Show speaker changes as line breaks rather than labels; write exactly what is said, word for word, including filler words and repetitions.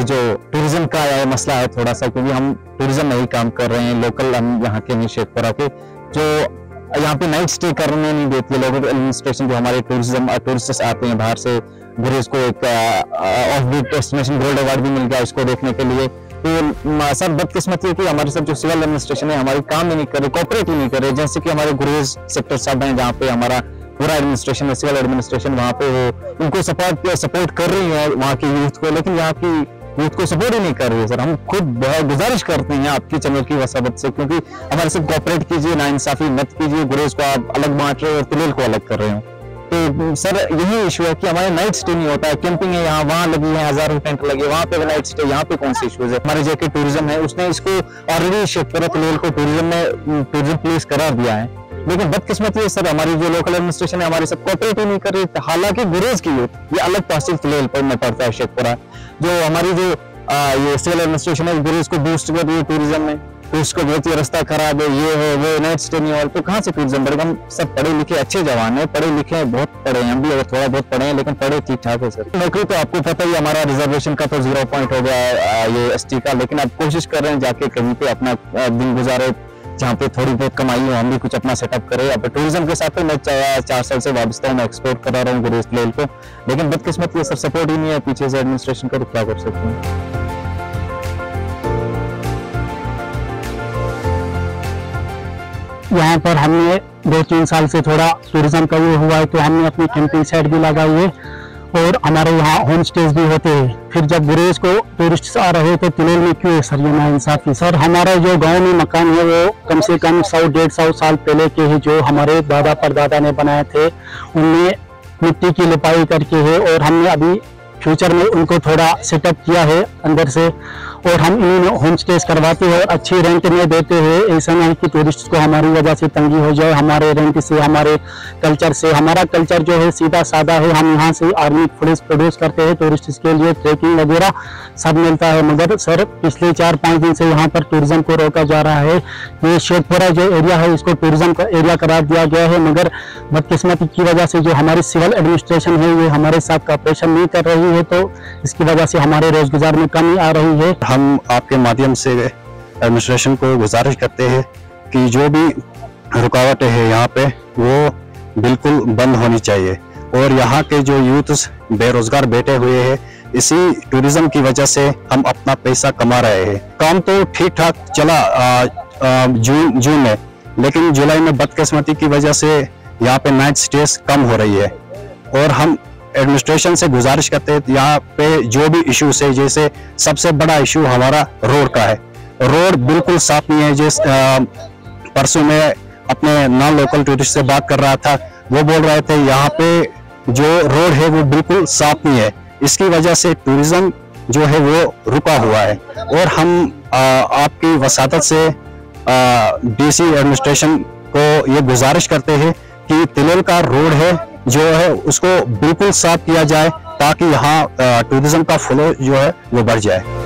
हमारे जो टूरिज्म का है मसला है थोड़ा सा, क्योंकि हम टूरिज्म में ही काम कर रहे हैं, लोकल हम यहाँ के नहीं शेखपुरा के, जो यहाँ पे नाइट स्टे करने नहीं देती है लोकल एडमिनिस्ट्रेशन। जो हमारे टूरिज्म टूरिस्ट आते हैं बाहर से, गुरेज को एक offbeat destination gold award भी मिल गया इसको देखने के लिए। तो सर बदकिस्मती है कि हमारे सब जो सिविल एडमिनिस्ट्रेशन है हमारी काम ही नहीं कर रहे, कॉपरेट ही नहीं कर रहे। जैसे कि हमारे गुरेज सेक्टर साहब हैं जहाँ पे हमारा पूरा एडमिनिस्ट्रेशन है, सिविल एडमिनिस्ट्रेशन, वहाँ पे वो इनको सपोर्ट सपोर्ट कर रही है वहाँ की यूथ को, लेकिन यहाँ की यूथ को सपोर्ट ही नहीं कर रही है। सर हम खुद बहुत गुजारिश करते हैं आपकी चैनल की वसावत से, क्योंकि हमारे साथ कॉपरेट कीजिए, नाइंसाफी मत कीजिए, गुरेज को आप अलग बांट रहे हो और तिलेल को अलग कर रहे हो। तो सर यही इशू है कि हमारे नाइट स्टे नहीं होता है, कैंपिंग है यहाँ वहाँ लगी है, हजारों टेंट लगे, वहाँ पे नाइट स्टे, यहाँ पे कौन सी इशूज है। हमारे जो कि टूरिज्म है उसने इसको ऑलरेडी शेखपुरा तिलेल को टूरिज्म में टूरिज्म प्लेस करार दिया है, लेकिन बदकिस्मती है सर हमारी जो लोकल एडमिनिस्ट्रेशन है हमारे साथ कोऑपरेट ही नहीं कर रही। हालांकि गुरेज की यूथ ये अलग तहसील तिलेल पर में पड़ता है शेखपुरा, जो हमारी जो आ, ये सिविल एडमिनिस्ट्रेशन है गुरेज को बूस्ट कर रही है टूरिज्म में, टूरिस्ट को बहुत ही रास्ता खराब है, ये है वो, नाइट स्टे नहीं हो, तो कहाँ से टूरिज्म बढ़ेगा। हम सब पढ़े लिखे अच्छे जवान है, पढ़े लिखे हैं, बहुत पढ़े हैं, हम भी थोड़ा बहुत पढ़े हैं, लेकिन पढ़े ठीक ठाक है सर। नौकरी तो आपको पता ही हमारा रिजर्वेशन का तो जीरो पॉइंट हो गया है ये एस टी का, लेकिन अब कोशिश कर रहे हैं जाके कहीं पे अपना दिन गुजारे जहाँ पे थोड़ी बहुत कमाई हो, हम भी कुछ अपना सेटअप करें। अब टूरिज्म के साथ तो मैं चार साल से वाबस्ता हूँ, मैं एक्सपोर्ट करा रहा हूँ गुरेज तिलेल को, लेकिन बदकिस्मती है सर सपोर्ट ही नहीं है पीछे से एडमिनिस्ट्रेशन का, तो क्या कर सकते हैं।
यहाँ पर हमने दो तीन साल से थोड़ा टूरिज्म का ये हुआ है तो हमने अपनी कैंपिंग साइट भी लगाई है और हमारे यहाँ होम स्टेज भी होते हैं। फिर जब गुरेज को टूरिस्ट आ रहे तो तिलेल में क्यों है सर ये नाइंसाफी। सर हमारा जो गांव में मकान है वो कम से कम सौ डेढ़ सौ साल पहले के ही जो हमारे दादा परदादा ने बनाए थे, उनमें मिट्टी की लिपाई करके है और हमने अभी फ्यूचर में उनको थोड़ा सेटअप किया है अंदर से, और हम इन्हें होम स्टेज करवाते हैं और अच्छी रेंट में देते हैं। ऐसा नहीं कि टूरिस्ट को हमारी वजह से तंगी हो जाए, हमारे रेंट से, हमारे कल्चर से। हमारा कल्चर जो है सीधा सादा है, हम यहाँ से आर्मी फूड प्रोड्यूस करते हैं, टूरिस्ट के लिए ट्रेकिंग वगैरह सब मिलता है। मगर सर पिछले चार पाँच दिन से यहाँ पर टूरिज्म को रोका जा रहा है। ये शेखपुरा जो एरिया है इसको टूरिज्म का एरिया करार दिया गया है, मगर बदकिस्मती की वजह से जो हमारी सिविल एडमिनिस्ट्रेशन है ये हमारे साथ कॉपरेशन नहीं कर रही है, तो इसकी वजह से हमारे रोजगार में कमी आ रही है।
हम आपके माध्यम से एडमिनिस्ट्रेशन को गुजारिश करते हैं कि जो भी रुकावटें हैं यहाँ पे वो बिल्कुल बंद होनी चाहिए, और यहाँ के जो यूथ बेरोजगार बैठे हुए हैं इसी टूरिज्म की वजह से हम अपना पैसा कमा रहे हैं। काम तो ठीक ठाक चला जून जून में, लेकिन जुलाई में बदकिस्मती की वजह से यहाँ पे नाइट स्टेज कम हो रही है, और हम एडमिनिस्ट्रेशन से गुजारिश करते हैं यहाँ पे जो भी इश्यूज है, जैसे सबसे बड़ा इशू हमारा रोड का है। रोड बिल्कुल साफ नहीं है। जिस परसों में अपने नॉन लोकल टूरिस्ट से बात कर रहा था, वो बोल रहे थे यहाँ पे जो रोड है वो बिल्कुल साफ नहीं है, इसकी वजह से टूरिज्म जो है वो रुका हुआ है। और हम आ, आपकी वसादत से डीसी एडमिनिस्ट्रेशन को ये गुजारिश करते हैं कि तिलेल का रोड है जो है उसको बिल्कुल साफ किया जाए, ताकि यहाँ टूरिज्म का फ्लो जो है वो बढ़ जाए।